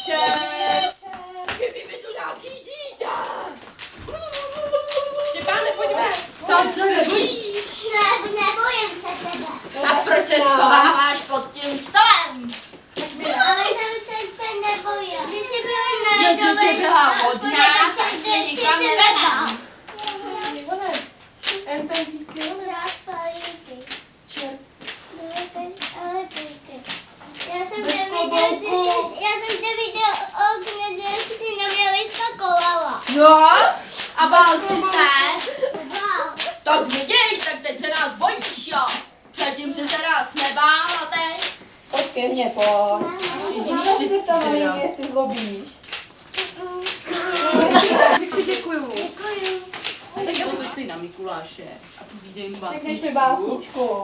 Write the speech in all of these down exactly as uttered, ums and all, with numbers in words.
večer. Chybí mi tu nějaký dítě. Štěpáne, pojďme. Tam se nebojíš? Ne, nebojím se tebe. Tak proč se schováváš pod tím stolem? Ale tam se ten nebojím. Když jsi byla na Jestli jsi byla hodná, tak tě nikam nevedám. Jen ten díky, Já jsem zde viděl, já jsem zde viděl okno, že jsi na mě vyskakovala. Jo? A bál jsi se? Wow. Tak vidíš, tak teď se nás bojíš, jo? Předtím jsi se nás nebál a teď? Pojď ke mně, pojď. Můžu si zeptat, maminky, jestli zlobíš. Řek si děkuju. Děkuju. Tak já to stojí na Mikuláše a povídej mu básničku. Řekneš mi básničku.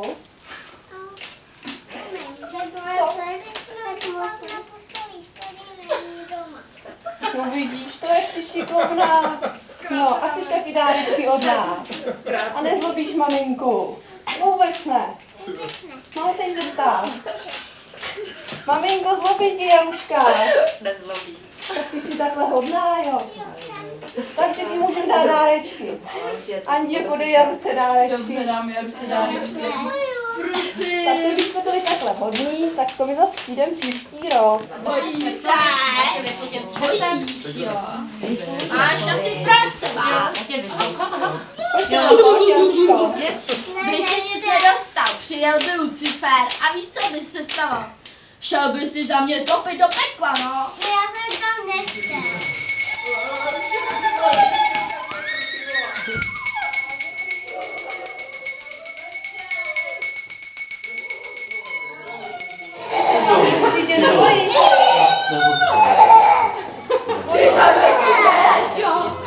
No vidíš, to je ty šikovná. No, a chceš taky dárečky od nás. A nezlobíš maminku. Vůbec ne. Mám se jí zeptat. Maminko, zlobí ti Jaruška. Nezlobí. Tak ty jsi takhle hodná, jo. Tak si ti můžeme dát dárečky. Ani podej Jaruce dárečky. Dobře, dám Jaruce dárečky. Prosím. Tak když jsme byli takhle hodní, tak to my zase přijdem příští rok. Bojíš se? Bojíš, jo. Máš asi prasovat. Jo, pojď, Jaruško. By si nic nedostal, přijel by Lucifer a víš, co by se stalo? Šel by si za mě topit do pekla, no. Já jsem tam nechtěl. Ty tě nebojíš? Ty tam myslíš, jo?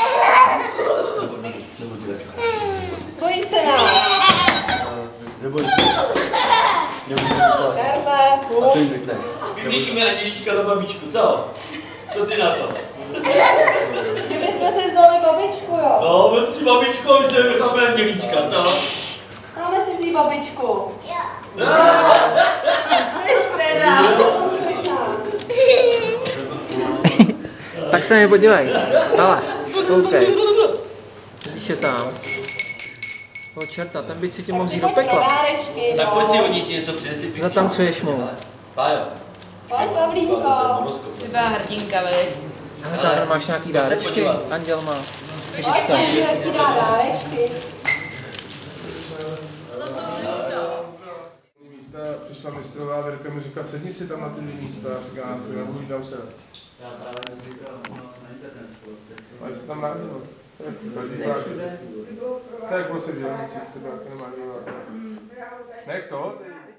Bojíš se nás? Neboj se. Neboj se. Karme, A co jim řekneš? Vyblíkíme na dědička za babičku, co? Co ty na to? že bychom si vzali babičku, jo? No, vem si babičku a my se necháme na dědička, co? Máme si vzít babičku. Jsi teda. Tak se mi podívej. Hele, koukej. Vidíš je tam. O čerta, ten by si ti mohl vzít do pekla. Dárečky, Tak pojď si no. hodit něco přinesi pěkný. Zatancuješ mu. Pájo. Pojď, Pavlínko. Ty byla hrdinka, veď. Ale tady máš nějaký dárečky? Anděl má. Pojď, Pavlínko, ti dá dárečky. Místa přišla mistrová, Verka mi říká, sedni si tam na ty místa, říká, já si nebudu, dám se. Já právě nezvykám na internetu. Ale se tam narodil. To je jako se dělníci, to bylo nemá dělat. Ne, to?